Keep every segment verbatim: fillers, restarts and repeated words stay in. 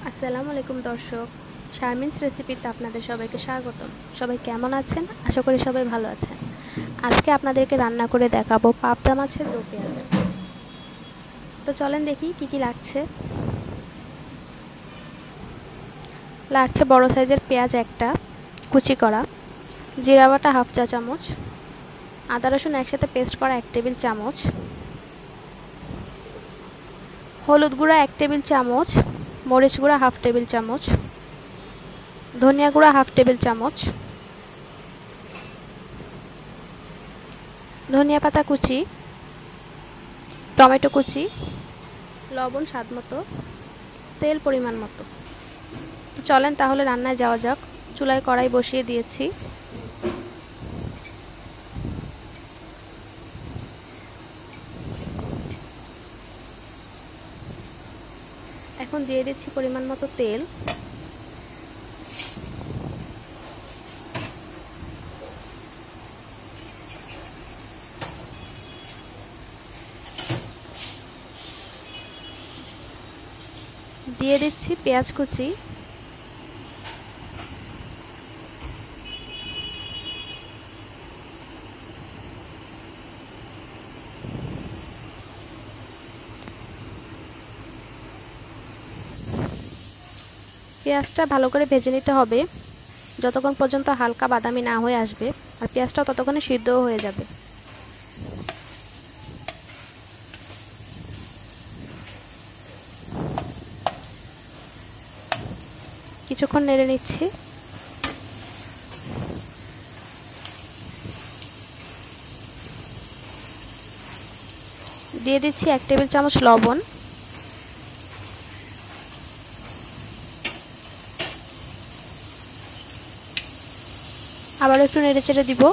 আসসালামু আলাইকুম দর্শক, শারমিনস রেসিপিতে আপনাদের সবাইকে স্বাগতম। সবাই কেমন আছেন? আশা করি সবাই ভালো আছেন। আজকে আপনাদেরকে রান্না করে দেখাবো পাবদা মাছের দো পেঁয়াজা। তো চলেন দেখি কি কি লাগছে। লাগছে বড় সাইজের পেঁয়াজ একটা কুচি করা, জিরা বাটা হাফ চা চামচ, আদা রসুন একসাথে পেস্ট করা এক টেবিল চামচ, হলুদ গুঁড়া এক টেবিল চামচ, মরিচ গুঁড়া হাফ টেবিল চামচ, ধনিয়া গুঁড়া হাফ টেবিল চামচ, ধনিয়া পাতা কুচি, টমেটো কুচি, লবণ স্বাদ মতো, তেল পরিমাণ মতো। চলেন তাহলে রান্নায় যাওয়া যাক। চুলায় কড়াই বসিয়ে দিয়েছি। এখন দিয়ে দিচ্ছি পরিমাণ মতো তেল। দিয়ে দিচ্ছি পেঁয়াজ কুচি, পেঁয়াজটা ভালো করে ভেজে নিতে হবে যতক্ষণ পর্যন্ত হালকা বাদামি না হয়ে আসবে, আর পেঁয়াজটাও ততক্ষণে সিদ্ধও হয়ে যাবে। কিছুক্ষণ নেড়ে নিচ্ছি। দিয়ে দিচ্ছি এক টেবিল চামচ লবণ, আবার একটু নেড়ে চেড়ে দিব।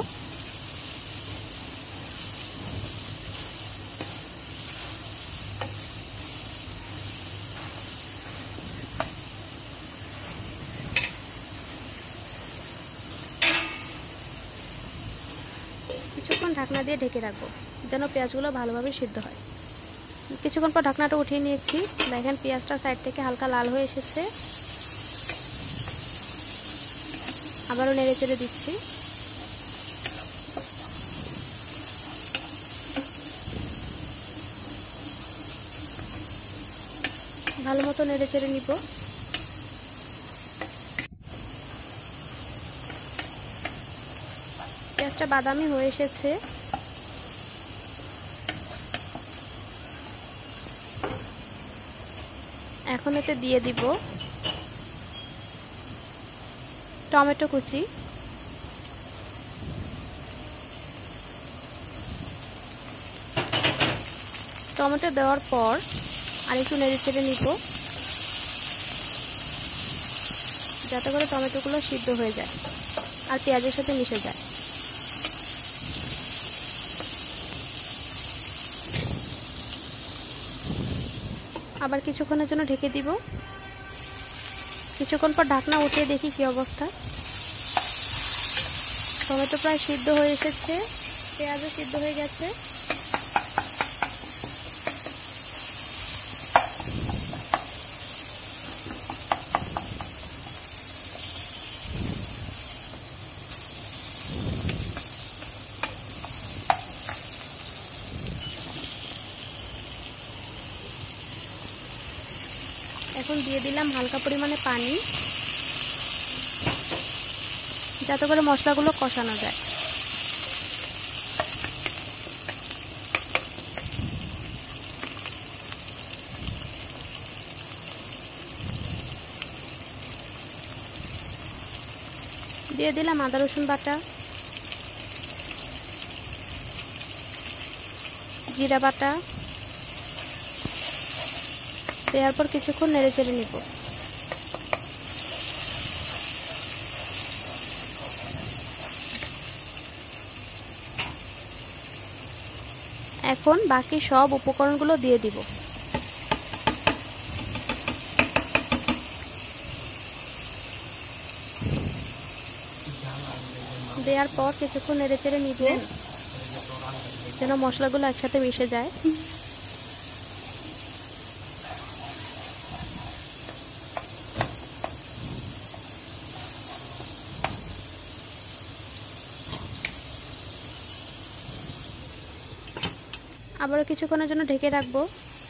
কিছুক্ষণ ঢাকনা দিয়ে ঢেকে রাখবো যেন পেঁয়াজগুলো ভালোভাবে সিদ্ধ হয়। কিছুক্ষণ পর ঢাকনাটা উঠিয়ে নিয়েছি। দেখেন পেঁয়াজটা সাইড থেকে হালকা লাল হয়ে এসেছে। আবারও নেড়ে চেড়ে দিচ্ছি। ভালো মতো নেড়ে চেড়ে নিব। পেঁয়াজটা বাদামি হয়ে এসেছে। এখন এতে দিয়ে দিব টমেটো কুচি, টমেটো দেওয়ার পর আরেকটু নেড়ে চেড়ে নিব যাতে করে টমেটোগুলো সিদ্ধ হয়ে যায় আর পেঁয়াজের সাথে মিশে যায়। আবার কিছুক্ষণের জন্য ঢেকে দিব। কিছুক্ষণ পর ঢাকনা উঠিয়ে দেখি কি অবস্থা। টমেটো প্রায় সিদ্ধ হয়ে এসেছে, পেঁয়াজও সিদ্ধ হয়ে গেছে। এখন দিয়ে দিলাম হালকা পরিমাণে পানি যাতে করে মশলাগুলো কষানো যায়। দিয়ে দিলাম আদা রসুন বাটা, জিরা বাটা, দেওয়ার পর কিছুক্ষণ নেড়ে চেড়ে নিব। এখন বাকি সব উপকরণগুলো দিয়ে দিব। দেওয়ার পর কিছুক্ষণ নেড়ে চেড়ে নিব যেন মশলাগুলো একসাথে মিশে যায়। আবারও কিছুক্ষণের জন্য ঢেকে রাখবো।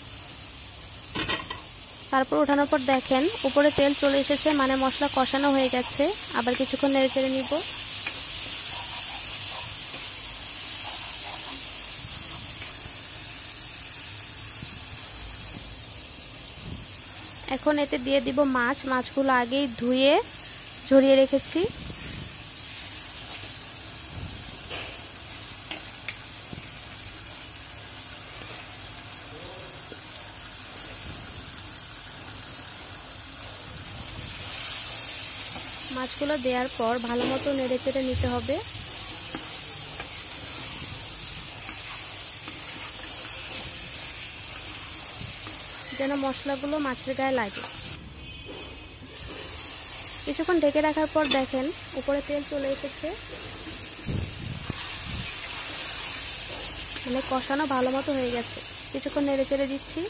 তারপর ওঠানোর পর দেখেন উপরে তেল চলে এসেছে, মানে মশলা কষানো হয়ে গেছে। আবার কিছুক্ষণ নেড়ে চেড়ে নিব। এখন এতে দিয়ে দিব মাছ। মাছগুলো আগেই ধুয়ে ঝরিয়ে রেখেছি। মাছগুলো দেওয়ার পর ভালো মতো নেড়ে চেড়ে নিতে হবে। যেন মশলাগুলো মাছের গায়ে লাগে। কিছুক্ষণ ঢেকে রাখার পর দেখেন উপরে তেল চলে এসেছে, মানে কষানো ভালো মতো হয়ে গেছে। কিছুক্ষণ নেড়ে চেড়ে দিচ্ছি।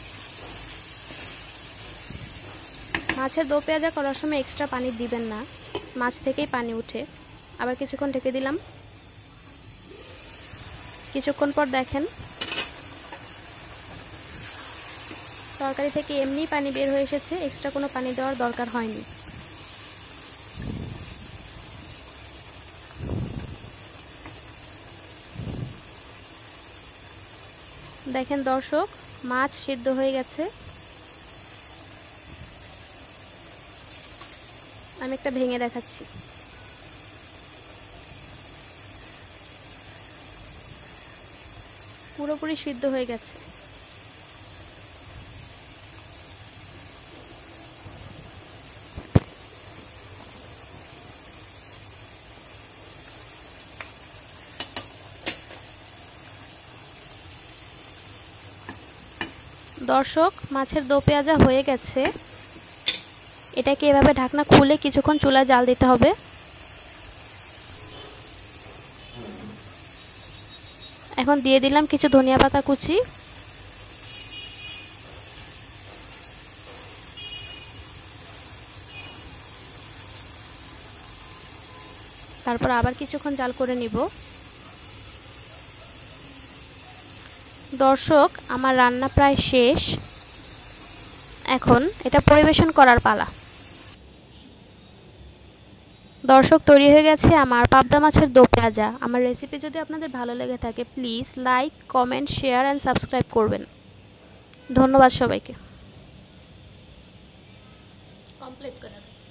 মাছের দো পেঁয়াজা করার সময় এক্সট্রা পানি দিবেন না, মাছ থেকেই পানি উঠে। আবার কিছুক্ষণ ঢেকে দিলাম। কিছুক্ষণ পর দেখেন তরকারি থেকে এমনিই পানি বের হয়ে এসেছে, এক্সট্রা কোনো পানি দেওয়ার দরকার হয়নি। দেখেন দর্শক, মাছ সিদ্ধ হয়ে গেছে। আমি একটা ভেঙে দেখাচ্ছি। পুরোপুরি সিদ্ধ হয়ে গেছে। দর্শক, মাছের দো পেঁয়াজা হয়ে গেছে। এটাকে এভাবে ঢাকনা খুলে কিছুক্ষণ চুলায় জাল দিতে হবে। এখন দিয়ে দিলাম কিছু ধনিয়া পাতা কুচি। তারপর আবার কিছুক্ষণ জাল করে নিব। দর্শক, আমার রান্না প্রায় শেষ। এখন এটা পরিবেশন করার পালা। দর্শক, তৈরি হয়ে গেছে আমার পাবদা মাছের দো পেঁয়াজা। আমার রেসিপি যদি আপনাদের ভালো লেগে থাকে please like, comment, share and subscribe করবেন। ধন্যবাদ সবাইকে। কমপ্লিট করে